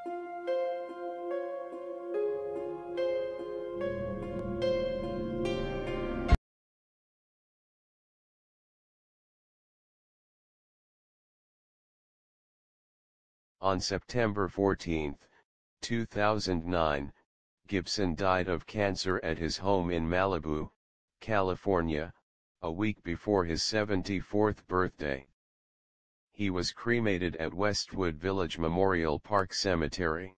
On September 14, 2009, Gibson died of cancer at his home in Malibu, California, a week before his 74th birthday. He was cremated at Westwood Village Memorial Park Cemetery.